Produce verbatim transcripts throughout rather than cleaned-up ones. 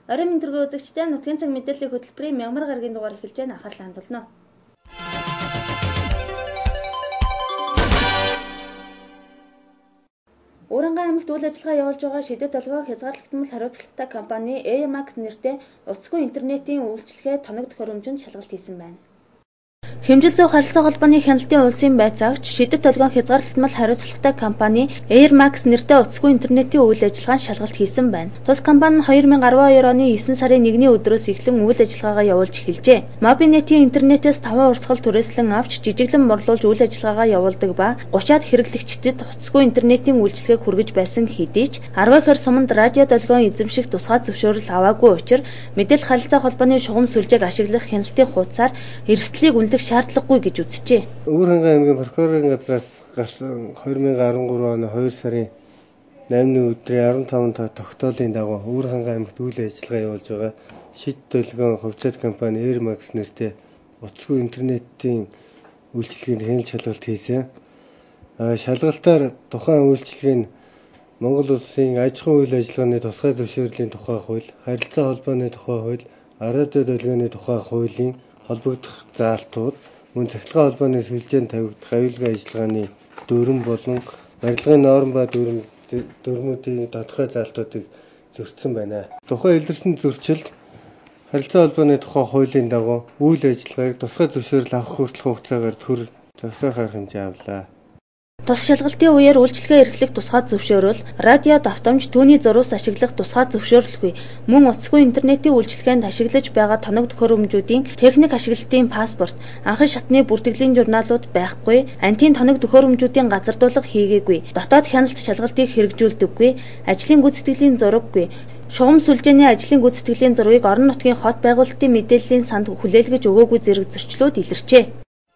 Орой мэнд төргөө үзэгчдээ нутгийн цаг мэдээллийн хөтөлбөрийн Мянмар гарагийн дугаар эхэлж байна. Анхаарлаа хандуулна. Уурангай аймагт үйл ажиллагаа явуулж байгаа шидэт толгойг хязгаарлагдмал хариуцлагатай компани Air Max нэртэй утасгүй интернетийн үйлчилгээ тоног төхөөрөмжөнд шалгалт хийсэн байна. Хэмжил зүйн харилцаа холбооны хяналтын улсын байцаагч шидэт толгойн хязгаарлагдмал хариуцлагатай компани Air Max нэртэй утасгүй интернетийн үйл ажиллагаанд шалгалт хийсэн байна. Тус компани нь хоёр мянга арван хоёр оны есөн сарын нэгний өдрөөс эхлэн үйл ажиллагаагаа явуулж эхэлжээ. Мобинетийн интернетээс таван урсгал түрээслэн авч жижиглэн борлуулж үйл ажиллагаагаа явуулдаг ба гушаад хэрэглэгчдэд утасгүй интернетийн үйлчилгээг хүргэж байсан хэдий ч арван ихэр суманд радио долгион эзэмших тусгай зөвшөөрөл аваагүй учраас мэдээлэл харилцаа холбооны шугам сүлжээг ашиглах хяналтын хуудасаар эрсдлийг үнэлэх шаардлагагүй гэж үзжээ. Уурангай аймгийн прокурорын газраас гарсан хоёр мянга арван гурван оны хоёр сарын наймны өдрийн арван таван тогтоолын дагуу Уурангай аймагт үйл ажиллагаа явуулж байгаа шид долгион хувьцаат компани Air Max нэртэй утасгүй интернетийн үйлчилгээнд хяналт шалгалт хийсэн. Шалгалтаар тухайн үйлчилгээ нь Монгол улсын аж ахуйн үйл ажиллагааны тусгай зөвшөөрлийн тухай хууль, харилцаа холбооны тухай хууль, радио долгионы тухай хуулийн холбогдох заалтууд, мөн цахилгаан холбооны сүлжээнд тавигдах аюулгүй ажиллагааны дүрм болон барилгын норм ба дүрмүүдийн тодорхой заалтуудыг зөрчсөн байна. Тухайн илэрсэн зөрчилд харилцаа холбооны тухай хуулийн дагуу үйл ажиллагааг тусгай зөвшөөрөл авах хүртэлх хугацаагаар төр зохиох арга хэмжээ авлаа. Тус шалгалтын үеэр үйлчилгээ эрхлэх тусгай зөвшөөрөл, радио давтамж, түүний зурвас ашиглах тусгай зөвшөөрлөхгүй, мөн утасгүй интернетийн үйлчилгээнд ашиглаж байгаа тоног төхөөрөмжүүдийн техник ашиглалтын паспорт, анхан шатны бүртгэлийн журналууд байхгүй, антийн тоног төхөөрөмжүүдийн газардуулга хийгээгүй, дотоод хяналт шалгалтыг хэрэгжүүлдэггүй, ажлын гүйцэтгэлийн зураггүй, шугам сүлжээний ажлын гүйцэтгэлийн зургийг орон нутгийн хот байгуулалтын мэдээллийн санд хүлээлгэж өгөөгүй зэрэг зөрчлүүд илэрчээ.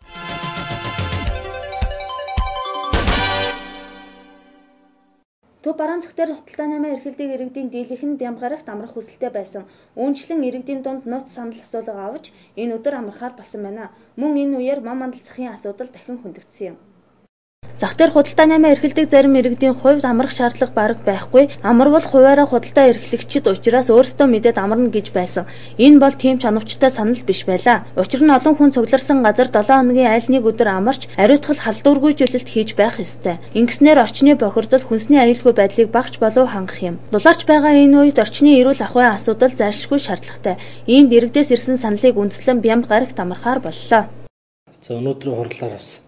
Төв бараан зах дээр худалдаа намын эрхэлдэг иргэдийн дийлэнх нь Бямбгарагт амрах хүсэлтэй байсан. Үүнчлэн иргэдийн дунд нууц санал асуулга авч энэ өдөр амрахаар болсон байна. Мөн энэ үеэр ман мандал захын асуудал дахин хөндөгдсөн юм. Зах дээр худалдаа намын эрхэлдэг зарим иргэдийн хувьд амрах шаардлага бараг байхгүй. Амарвал хуваараа худалдаа эрхлэгчид учраас өөрсдөө мэдээд амарна гэж байсан. Энэ бол тийм ч оновчтой санал биш байлаа. Учир нь олон хүн цугларсан газар долоон хоногийн айл нэг өдөр амарч ариутгал халдваргүй жилэлт хийж байх ёстой. Ингэснээр орчны бохирдол хүнсний аюулгүй байдлыг багч болов хангах юм. Дулаарч байгаа энэ үед орчны эрүүл ахуйн асуудал зайлшгүй шаардлагатай. Иймд иргэдээс ирсэн саналыг үндэслэн Бямбгарагт амрахаар боллоо. За өнөөдрийн хурлаар бас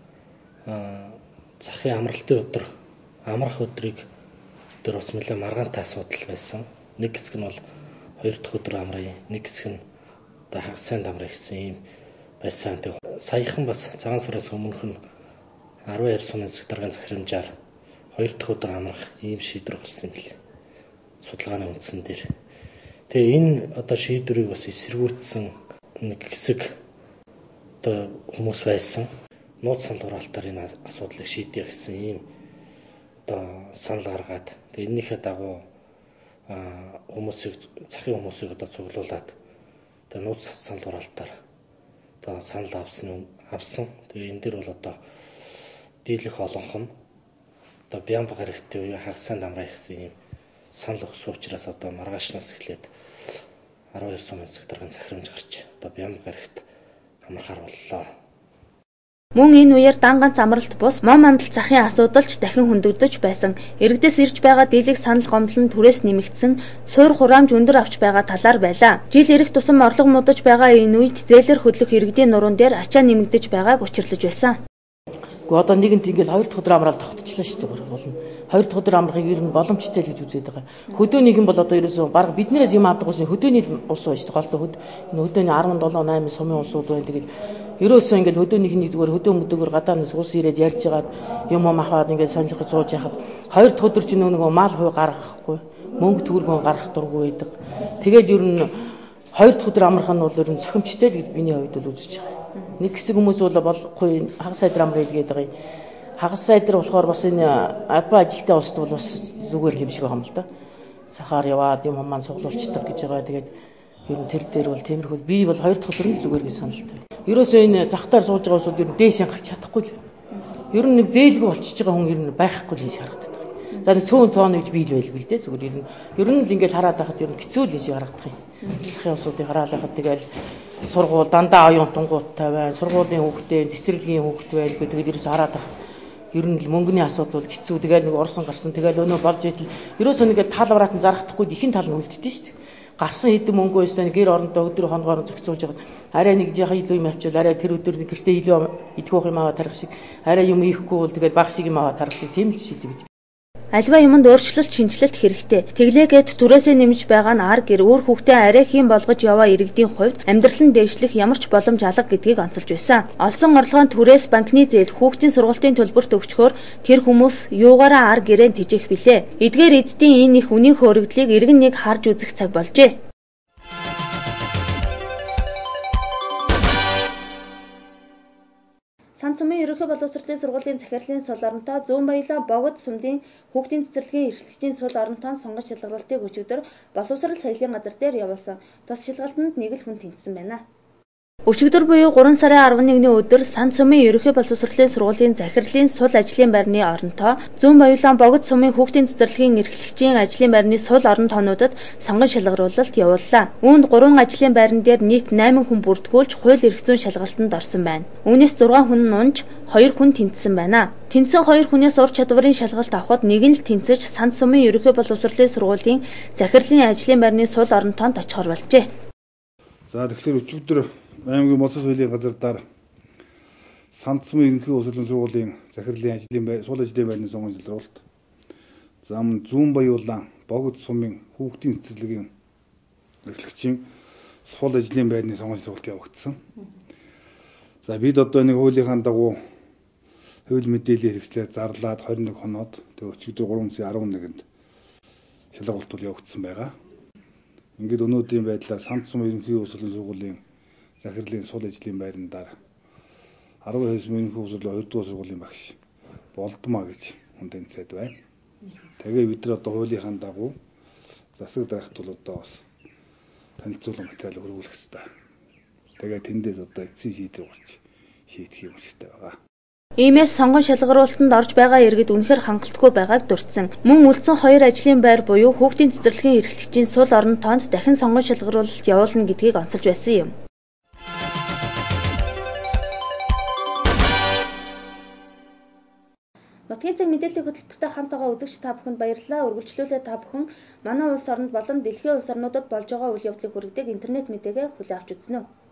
аа захын амралтын өдөр амрах өдрийг өдөр бас нэлээд маргаантай асуудал байсан. Нэг хэсэг нь бол хоёр дахь өдөр амрая, нэг хэсэг нь одоо хагас сайнд амрая гэсэн ийм байсан. Тэг саяхан бас цагаан сараас өмнөх нь арван хоёр сумын засаг даргын захирамжаар хоёр дахь өдөр амрах ийм шийдвэр гарсан юм билээ. Судалгааны үндсэн дээр. Тэгээ энэ одоо шийдвэрийг бас эсэргүүцсэн нэг хэсэг одоо хүмүүс байсан. Нууц санал хураалтаар энэ асуудлыг шийдэе гэсэн ийм одоо санал гаргаад тэгээ энэнийхээ дагуу хүмүүсийг захын хүмүүсийг одоо цуглуулад тэгээ нууц санал хураалтаар одоо санал авсан авсан. Тэгээ энэ дэр бол одоо дийлэх олонх нь одоо Бямбгарагт буюу хагас сайнд амраа гэсэн ийм санал өгсөн учраас одоо маргаашнаас эхлээд арван хоёр сумын засаг даргын захирамж гарч одоо Бямбгарагт амрахаар боллоо. Мөн энэ үеэр дан ганц амралт бус ман мандал захын асуудал ч дахин хөндөгдөж байсан. Иргэдээс ирж байгаа дийлэх санал гомдол нь түрээс нэмэгдсэн, суур хураамж өндөр авч байгаа талаар байлаа. Жил ирэх тусам орлого муудаж байгаа энэ үед зээлэр хөдлөх иргэдийн нуруунд дээр ачаа нэмэгдэж байгааг учирлаж байсан. Гэхдээ одоо нэгэнт ингээл хоёр дахь өдөр амраад тогтчихлаа шүү дээ болно. Хоёр дахь өдөр амрахыг ер нь боломжтой л гэж үзээд байгаа. Хөдөөнийх нь бол одоо ерөөсөө баг биднээс юм авдаг ус хөдөөний улс байж дээ голтой хөд. Энэ хөдөөний арван долоо найман сумын улсууд байна. Тэгээд ерөөсөө ингээл хөдөөнийх нь зүгээр хөдөө мөдөөгөр гадаанаас ус ирээд ярьж байгаад юм юм аваад ингээд сонирхож сууж яхад хоёр дахь өдөр чинь нөгөө мал хуй гаргахгүй мөнгө төгрөгөө гаргах дургүй байдаг. Тэгээд ер нь хоёр дахь өдөр амрах нь бол ер нь цохимжтой л гэж миний хувьд бол үзэж байгаа. Нэг хэсэг хүмүүс бол болохгүй хагас сайдар амраа хэлгээд байгаа юм. Хагас сайдар болохоор бас энэ адбаа ажилтаа улсд бол бас зүгээр л юм шиг байгаа юм л да. Цахаар яваад юм маань цуглуулцдаг гэж байгаа. Тэгээд ер нь тэр дээр бол тиймэрхүү би бол хоёр дахь өдөр нь зүгээр гэж саналтай. Ерөөсөө энэ захтаар сууж байгаа усуд ер нь дээшээ гарч чадахгүй л. Ер нь нэг зээлгүй болчихж байгаа хүн ер нь байхгүй л гэж харагдаад байна. За цөөн цоон гэж бийл байлгүй л дээ зүгээр ер нь ер нь л ингээд хараад байхад ер нь хэцүү л гэж харагдах юм. Засгийн усуудыг хараад байхад тэгэл сургууль дандаа оюун тунгуудтай байна. Сургуулийн хүүхдээ цэцэрлэгийн хүүхд байлгүй тэгэл ерөөс хараад байх. Ер нь л мөнгөний асуудал бол хэцүү. Тэгэл нэг урсан гарсан тэгэл өнөө болж итэл ерөөсөө нэг л таалбараад нь зарагдахгүй ихэн тал нь үлддэж шүү дээ. Гарсан хэдэн мөнгөө өстой гэр орондоо өдөр хоногоор зохицуулж байгаа. Арай нэг жаахан илүү юм авчвал арай тэр өдөр нэг гэртээ илүү идэх юм аваа тарих шиг арай юм ихгүй бол тэгэл баг шиг юм аваа тарих шиг тийм л шийдвэж. Альва юмд өөрчлөлт шинжилэлт хэрэгтэй. Тэглээгээд түрээсээ нэмж байгаа нь ар гэр өөр хүүхдээ арай хийн болгож яваа иргэдийн хувьд амьдрал нь дээшлэх ямар ч боломж алга гэдгийг онцолж байсан. Олсон орлогын түрээс банкны зээл хүүхдийн сургалтын төлбөрт өгчхөөр тэр хүмүүс юугаараа ар гэрээ тижээх билээ. Эдгээр эзэдийн энэ их үнийн хөөрөгдлийг иргэн нэг харж үзэх цаг болжээ. Сан цумын ерөнхий боловсролын сургуулийн захирлын сул оронтой Зүүн Баялаа Богод сумдын хүүхдийн цэцэрлэгийн эрхлэгчийн сул оронтойн сонгон шалгаруулалтыг өчигдөр боловсрол соёлын газар дээр явуулсан. Тус шалгалтанд нэг л хүн тэнцсэн байна. Өчигдөр буюу гурван сарын арван нэгний өдөр Сан цумын ерөнхий боловсролын сургуулийн захирлын сул ажлын байрны оронтой Зүүн Баялаа Богод сумын хүүхдийн цэцэрлэгийн эрхлэгчийн ажлын байрны сул орон тоонуудад сонгон шалгаруулалт явууллаа. Үүнд гурван ажлын байран дээр нийт найман хүн бүртгүүлж хууль эрх зүйн шалгалтанд орсон байна. Үүнээс зургаан хүн нь унж хоёр хүн тэнцсэн байна. Тэнцсэн хоёр хүнээс ур чадварын шалгалт авахд нэг нь л тэнцэж Сан цумын ерөнхий боловсролын сургуулийн захирлын ажлын байрны сул орон тоонд очихоор болжээ. За тэгэхээр өчигдөр аймгийн боловсрол соёлын газар Сан цумын ерөнхий боловсролын сургуулийн захирлын ажлын байр сул ажлын байрны сонгон шалгаруулалт. Зам Зүүн Баялаа Богод сумын хүүхдийн цэцэрлэгийн эрхлэгчийн сул ажлын байрны сонгон шалгаруулалт явагдсан. За бид одоо нэг хуулийнхаа дагуу хууль мэдээллийн хэрэгслээр зарлаад хоёр нэг хоноод тэгээ өчигдөр гурван сарын арван нэгэнд шалгаруулалт явагдсан байгаа. Ингээд өнөөдрийн байдлаар Сан цумын ерөнхий боловсролын сургуулийн захирлын сул ажлын байрандаар арван хэсэг ерөнхий боловсролын хоёр дахь сургуулийн багш болдмаа гэж хүн тэнцээд байна. Тэгээ бид нар одоо хуулийнхаа дагуу засаг дарахт бол одоо бас танилцуулга материал хөрвүүлэх хэрэгтэй. Тэгээ тэндээс одоо эцсийн шийдвэр гарч шийдэх юм шигтэй байгаа. Иймээс сонгон шалгаруулалтанд орж байгаа иргэд үнэхээр хангалтгүй байгааг дурдсан. Мөн үлдсэн хоёр ажлын байр буюу хүүхдийн цэцэрлэгийн эрхлэгчийн сул орон тоонд дахин сонгон шалгаруулалт явуулна гэдгийг онцолж байсан юм. Нутгийн цаг мэдээллийн хөтөлбөртэй хамт байгаа үзэгч та бүхэнд баярлалаа. Үргэлжлүүлээ та бүхэн манай улс орнд болон дэлхийн улс орнуудад болж байгаа үйл явдлыг хүргэдэг интернет мэдээгээ хүлээн авч үзнэ үү?